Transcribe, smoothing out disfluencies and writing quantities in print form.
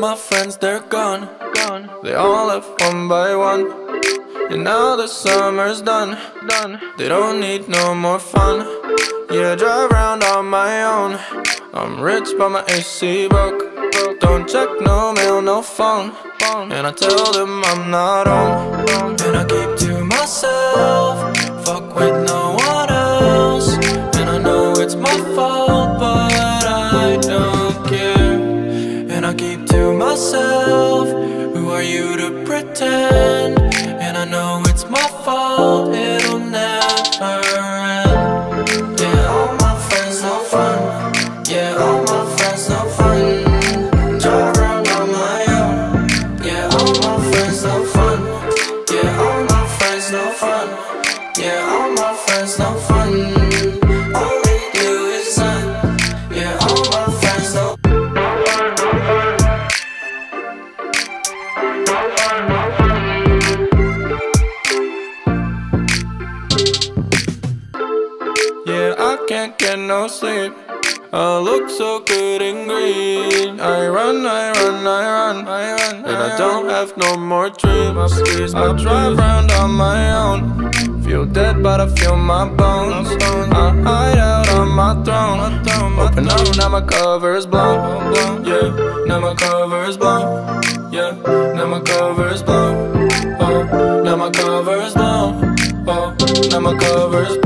my friends, they're gone. They all left one by one. And now the summer's done. They don't need no more fun. Yeah, I drive around on my own. I'm rich but my AC broke. Don't check no mail, no phone. And I tell them I'm not home. And I keep to myself, fuck with no one else. And I know it's my fault, but I don't care. And I keep to myself, who are you to pretend? And I know it's my fault, it'll never end. Yeah, all my friends no fun. Yeah, all my friends no fun. Drive around on my own. Yeah, all my friends no fun. Yeah, all my friends no fun. Yeah, all my friends no fun. All they do is sun. Yeah, all my friends no Yeah, I can't get no sleep. I look so good in green. I run, and I don't have no more dreams. I drive around on my own. Feel dead, but I feel my bones. I hide out on my throne. Open up, now my cover's blown. Yeah, now my cover's blown. Yeah, now my cover's blown. Oh, now my cover's blown. Oh, now my cover's blown.